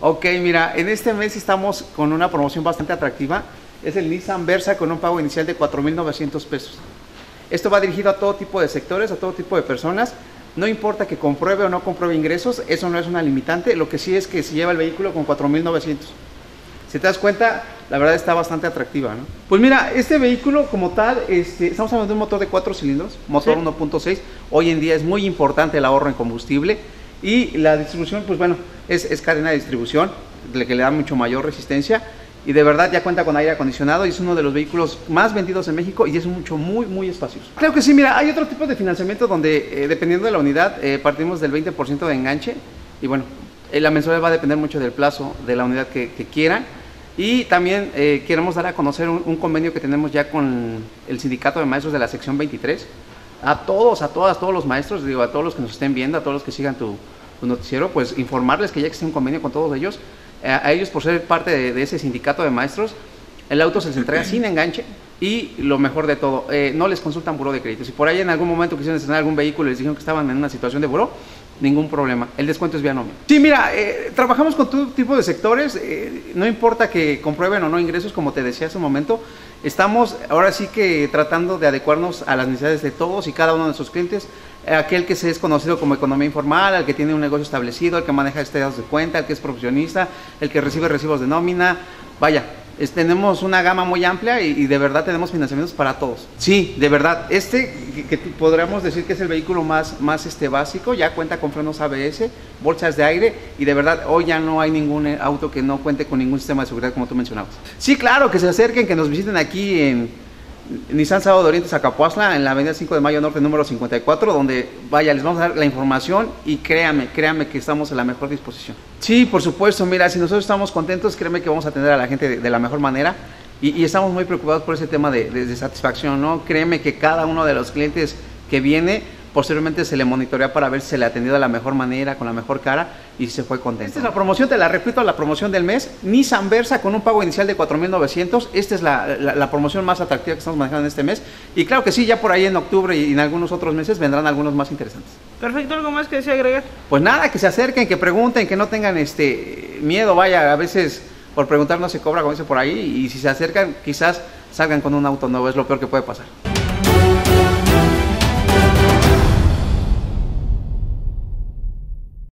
Ok, mira, en este mes estamos con una promoción bastante atractiva. Es el Nissan Versa con un pago inicial de 4,900 pesos. Esto va dirigido a todo tipo de sectores, a todo tipo de personas. No importa que compruebe o no compruebe ingresos, eso no es una limitante. Lo que sí es que si lleva el vehículo con 4,900. Si te das cuenta, la verdad está bastante atractiva, ¿no? Pues mira, este vehículo como tal, estamos hablando de un motor de 4 cilindros, motor 1.6. Hoy en día es muy importante el ahorro en combustible. Y la distribución, pues bueno, es cadena de distribución, que le da mucho mayor resistencia. Y de verdad ya cuenta con aire acondicionado y es uno de los vehículos más vendidos en México y es muy espacioso. Creo que sí, mira, hay otro tipo de financiamiento donde dependiendo de la unidad partimos del 20% de enganche y bueno, la mensualidad va a depender mucho del plazo de la unidad que quieran. Y también queremos dar a conocer un convenio que tenemos ya con el sindicato de maestros de la sección 23. A todos, a todos los maestros, digo, a todos los que nos estén viendo, a todos los que sigan tu noticiero, pues informarles que ya existe un convenio con todos ellos. A ellos, por ser parte de ese sindicato de maestros, el auto se les entrega sin enganche y lo mejor de todo, no les consultan buró de crédito. Si por ahí en algún momento quisieron estrenar algún vehículo y les dijeron que estaban en una situación de buró, ningún problema, el descuento es vía nómina. Sí, mira, trabajamos con todo tipo de sectores, no importa que comprueben o no ingresos, como te decía hace un momento, estamos ahora sí que tratando de adecuarnos a las necesidades de todos y cada uno de nuestros clientes, aquel que se es conocido como economía informal, al que tiene un negocio establecido, el que maneja estados de cuenta, el que es profesionista, el que recibe recibos de nómina, vaya. Tenemos una gama muy amplia y de verdad tenemos financiamientos para todos. Sí, de verdad, que podríamos decir que es el vehículo más básico, ya cuenta con frenos ABS, bolsas de aire y de verdad hoy ya no hay ningún auto que no cuente con ningún sistema de seguridad como tú mencionabas. Sí, claro, que se acerquen, que nos visiten aquí en Nissan Sábado de Oriente Zacapuazla, en la avenida 5 de Mayo Norte número 54, donde vaya, les vamos a dar la información y créame que estamos en la mejor disposición. Sí, por supuesto, mira, si nosotros estamos contentos, créeme que vamos a atender a la gente de la mejor manera y estamos muy preocupados por ese tema de satisfacción, ¿no? Créeme que cada uno de los clientes que viene, posteriormente se le monitorea para ver si se le ha atendido de la mejor manera, con la mejor cara y se fue contento. Esta es la promoción, te la repito, la promoción del mes, Nissan Versa con un pago inicial de 4,900. Esta es la promoción más atractiva que estamos manejando en este mes y claro que sí, ya por ahí en octubre y en algunos otros meses vendrán algunos más interesantes. Perfecto, ¿algo más que desea agregar? Pues nada, que se acerquen, que pregunten, que no tengan miedo, vaya, a veces por preguntar no se cobra, como dice por ahí, y si se acercan quizás salgan con un auto nuevo, es lo peor que puede pasar.